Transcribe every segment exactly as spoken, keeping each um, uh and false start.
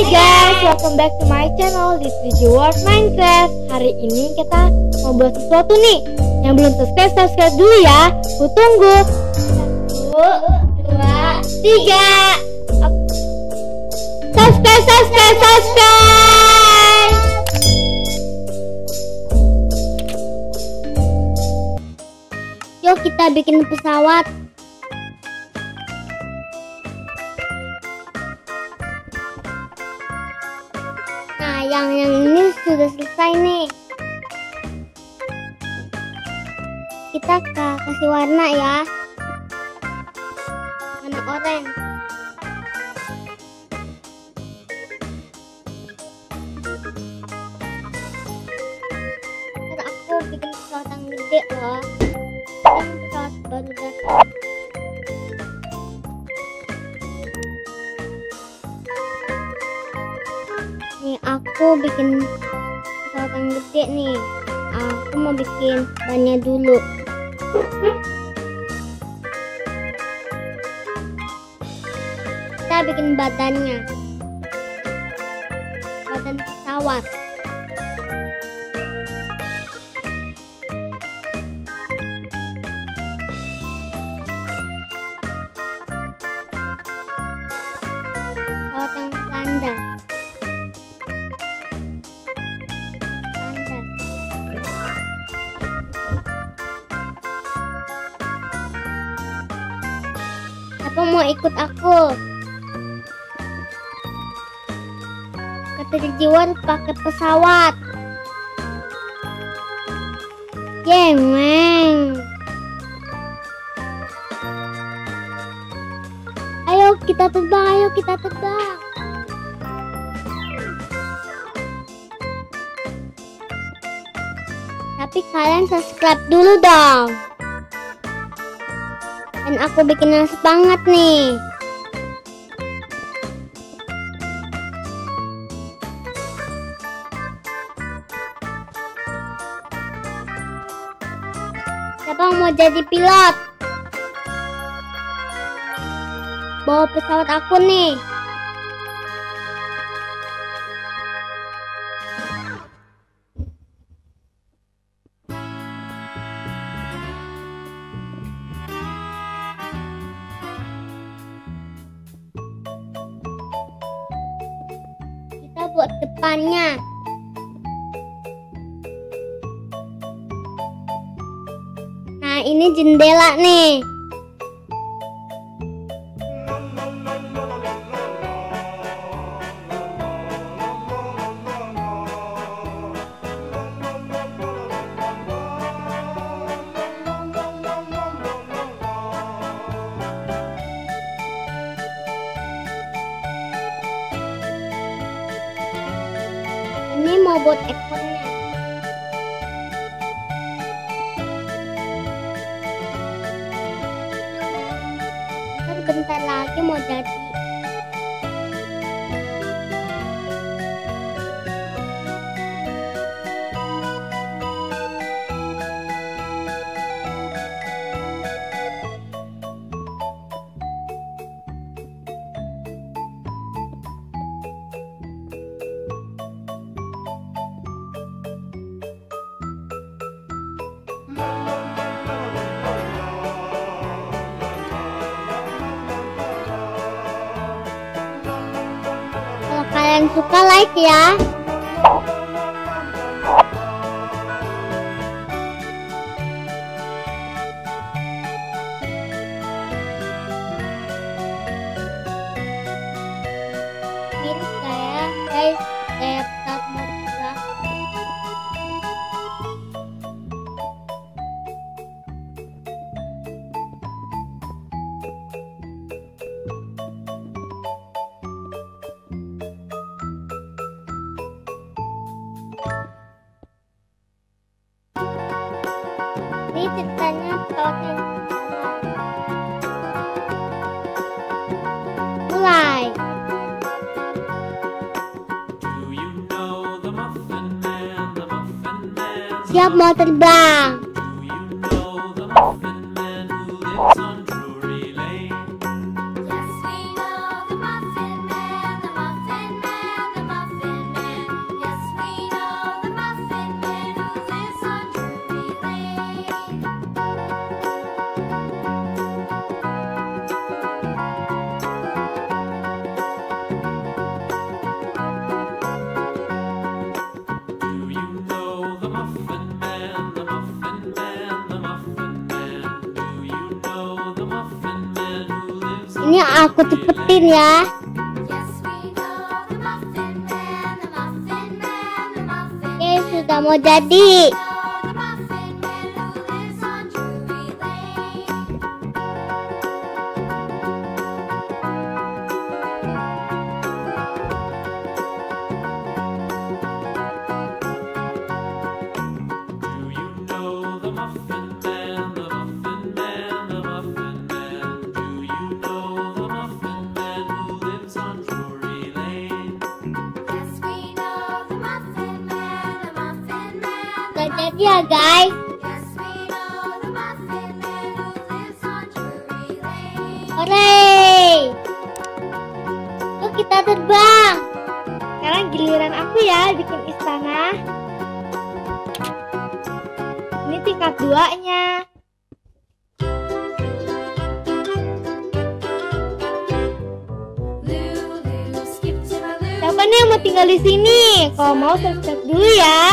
Hai guys, welcome back to my channel di tiga G World Minecraft. Hari ini kita mau buat sesuatu nih. Yang belum subscribe, subscribe dulu ya. Aku tunggu. Satu, dua, tiga. Subscribe, subscribe, subscribe. Yuk kita bikin pesawat. Nah, yang yang ini sudah selesai nih. Kita kasih warna ya. Warna oranye. Ntar aku bikin pesawat yang gede loh. Ini pesawat baru datang. Nih aku bikin pesawat yang gede nih. Aku mau bikin bannya dulu. Kita bikin badannya. Badan pesawat. Pesawat yang landas. Siapa mau ikut aku? Ke tiga G World pakai pesawat. Jemeng. Ayo kita terbang, ayo kita terbang. Tapi kalian subscribe dulu dong. Dan aku bikin yang semangat nih. Siapa yang mau jadi pilot? Bawa pesawat aku nih. Buat depannya. Nah, ini jendela nih. Ini mau buat ekornya. Ntar bentar lagi mau jadi. Kalian suka like ya. Mirip kayak guys, kayak pesawat mau terbang. Ini ceritanya pesawatnya. Mulai. Siap mau terbang. Ini aku cepetin ya. Oke, sudah mau jadi. Udah jadi ya guys. Hore! Yuk kita terbang. Sekarang giliran aku ya bikin istana. Ini tingkat duanya. Siapa nih yang mau tinggal di sini? Kalau mau subscribe dulu ya.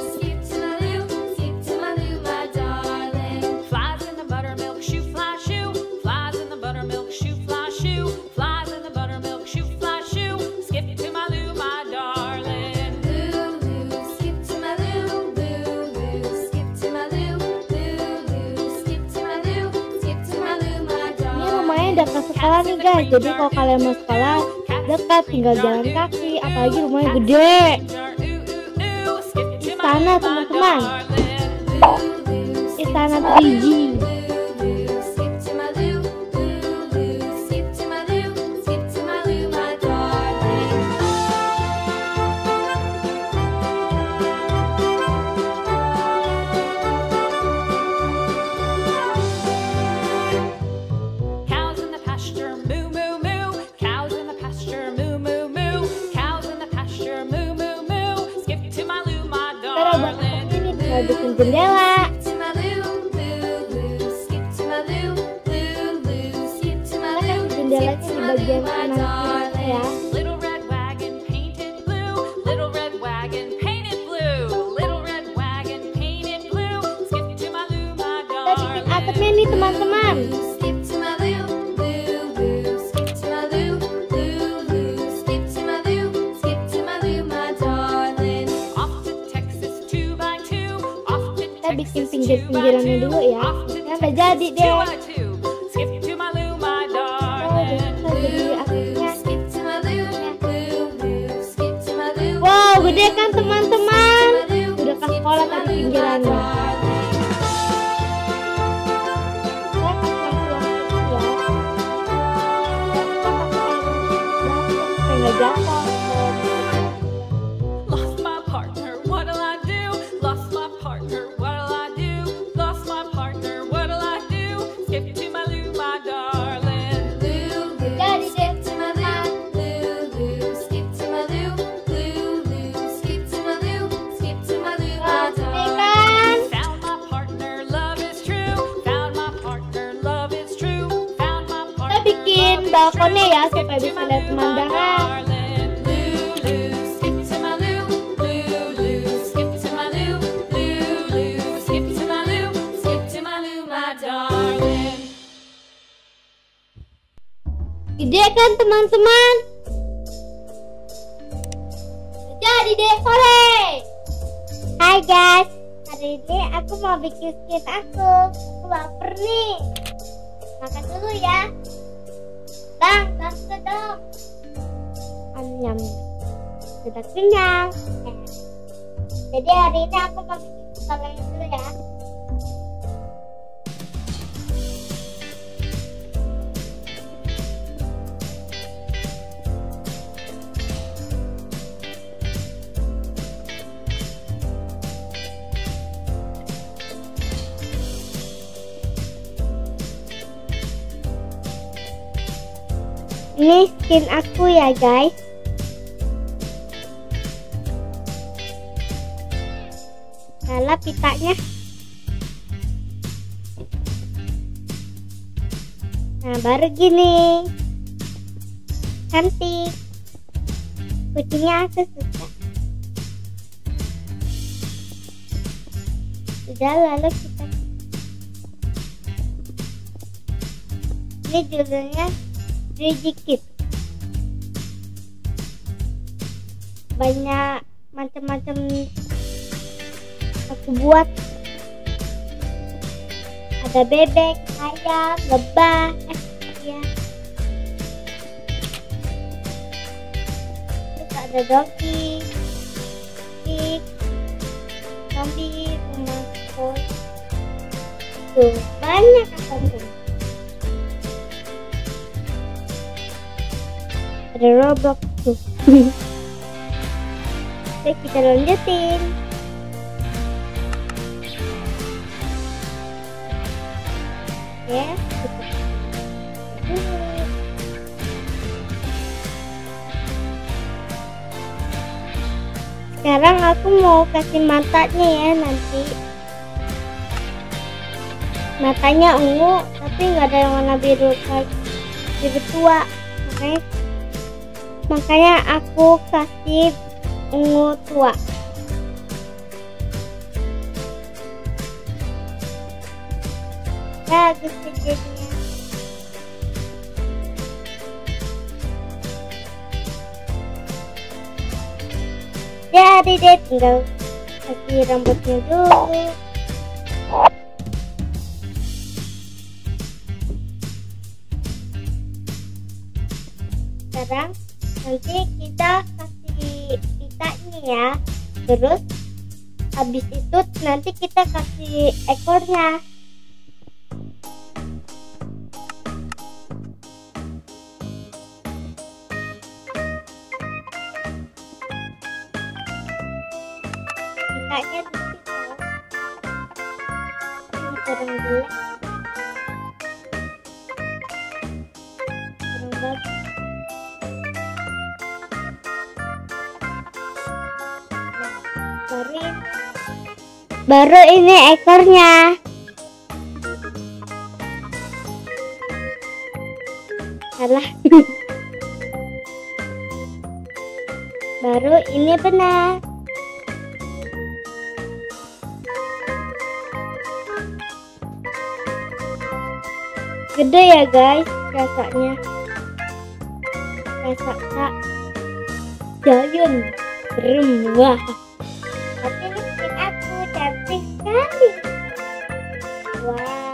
Dekat sekolah nih guys, jadi kalau kalian mau sekolah dekat, tinggal jalan kaki, apalagi rumahnya gede. Istana teman-teman, istana tiga G. Bikin jendela. Letak jendelanya di bagian kanan kiri ya. Kita bikin atapnya nih teman-teman. Bikin pinggir-pinggirannya dulu ya. Ya udah jadi deh. Oh, bisa jadi atapnya. Wow, gede kan teman-teman? Udah ke sekolah tadi pinggirannya. Nggak jatuh. Balkonnya ya supaya bisa lihat pemandangan. Ide kan teman-teman? Jadi deh, hore! Hai guys, hari ini aku mau bikin skin aku. Aku lapar nih. Makan dulu ya. Bang, bantu dong. Anyam. Sudah kenyang. Eh. Jadi hari ini aku mau bikin salad dulu ya. Ini skin aku ya guys. Nyala pitanya. Nah baru gini. Cantik. Kucingnya aku suka. Sudah, lalu kita ini judulnya Digigit. Banyak macam-macam aku buat. Ada bebek, ayam, lebah, eh ya. Terus ada doki, pig, zombie, rumah kos. Tuh banyak apa tuh? Ada Roblox tuh. Oke, kita lanjutin. Ya, sekarang aku mau kasih matanya ya nanti. Matanya ungu, tapi nggak ada yang warna biru kayak biru tua. Oke, makanya aku kasih ungu tua. Bagus jadinya. Jadi deh tinggal kasih rambutnya dulu. Sekarang nanti kita kasih pitanya ya. Terus habis itu nanti kita kasih ekornya. Pitanya di situ. Ini kurang jelek. Kurang bagus. Baru ini, baru ini ekornya. Salah. Baru ini benar. Gede ya guys rasanya. Rasa giant. Serem. Wah. Tapi lipstick aku cantik sekali. Wow.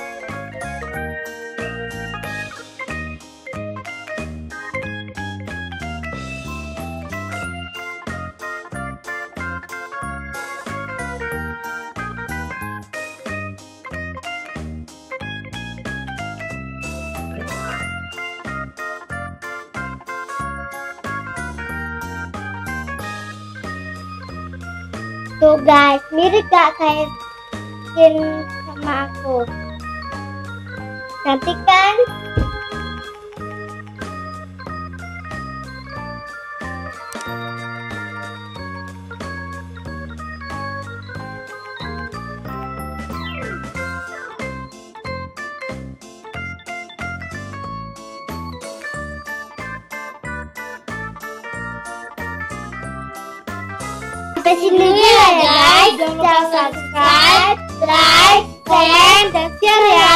Tuh guys, mirip gak kayak skin sama aku? Cantik kan? Sampai sini dulu ya guys. Jangan lupa subscribe, like, comment, dan share ya.